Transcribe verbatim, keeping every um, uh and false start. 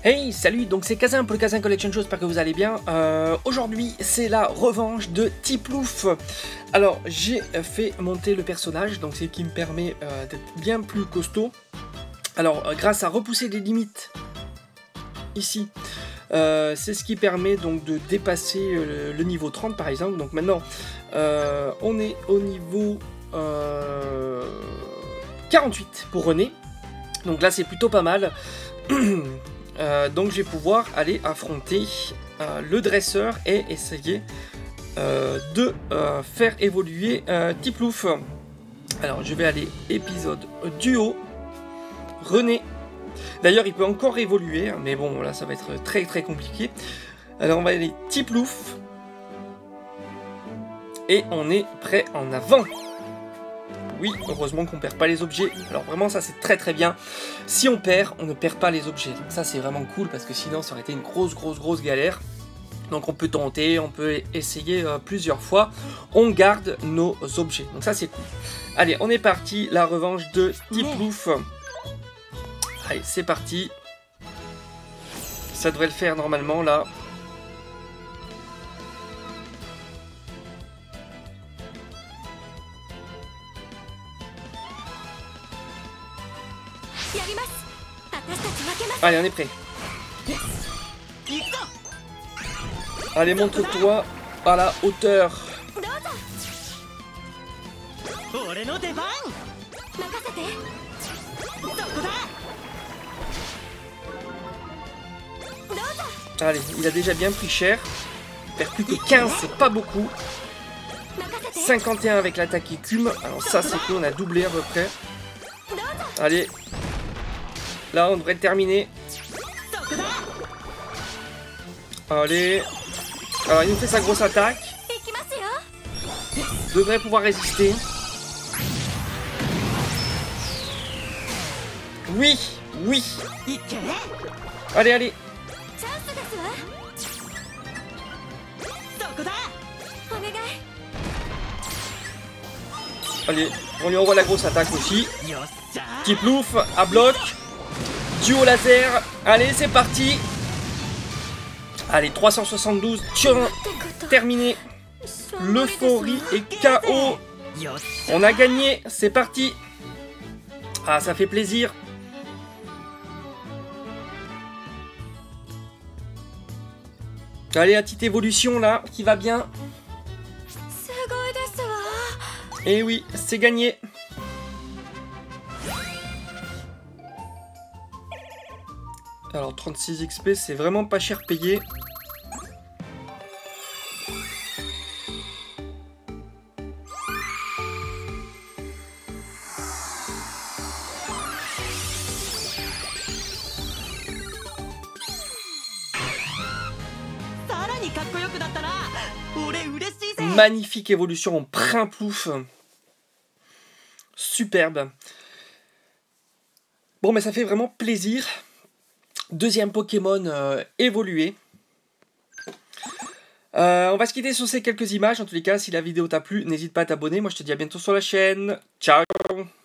Hey, salut, donc c'est Kazin pour le Kazin Collection Show, j'espère que vous allez bien. Euh, Aujourd'hui, c'est la revanche de Tiplouf. Alors, j'ai fait monter le personnage, donc c'est ce qui me permet euh, d'être bien plus costaud. Alors, euh, grâce à repousser les limites, ici, euh, c'est ce qui permet donc de dépasser euh, le niveau trente par exemple. Donc maintenant, euh, on est au niveau euh, quarante-huit pour René. Donc là, c'est plutôt pas mal. Euh, donc je vais pouvoir aller affronter euh, le dresseur et essayer euh, de euh, faire évoluer euh, Tiplouf. Alors je vais aller épisode duo René. D'ailleurs il peut encore évoluer, mais bon là ça va être très très compliqué. Alors on va aller Tiplouf et on est prêt en avant. Oui, heureusement qu'on perd pas les objets. Alors vraiment ça c'est très très bien. Si on perd, on ne perd pas les objets. Donc ça c'est vraiment cool parce que sinon ça aurait été une grosse grosse grosse galère. Donc on peut tenter, on peut essayer euh, plusieurs fois. On garde nos objets. Donc ça c'est cool. Allez, on est parti. La revanche de Tiplouf. Allez, c'est parti. Ça devrait le faire normalement là. Allez, on est prêt. Allez, montre-toi à la hauteur. Allez, il a déjà bien pris cher. Il perd plus que quinze, c'est pas beaucoup. cinquante et un avec l'attaque écume. Alors ça, c'est que on a doublé à peu près. Allez. Là, on devrait terminer. Allez. Alors, il nous fait sa grosse attaque. Devrait pouvoir résister. Oui, oui. Allez, allez. Allez, on lui envoie la grosse attaque aussi. Tiplouf à bloc. Duo laser. Allez, c'est parti. Allez, trois cent soixante-douze. Tiens, terminé. L'euphorie est K O. On a gagné. C'est parti. Ah, ça fait plaisir. Allez, la petite évolution là, qui va bien. Et oui, c'est gagné. Alors trente-six X P, c'est vraiment pas cher payé. Magnifique évolution en Primplouf. Superbe. Bon, mais ça fait vraiment plaisir. Deuxième Pokémon euh, évolué. Euh, on va se quitter sur ces quelques images. En tous les cas, si la vidéo t'a plu, n'hésite pas à t'abonner. Moi, je te dis à bientôt sur la chaîne. Ciao!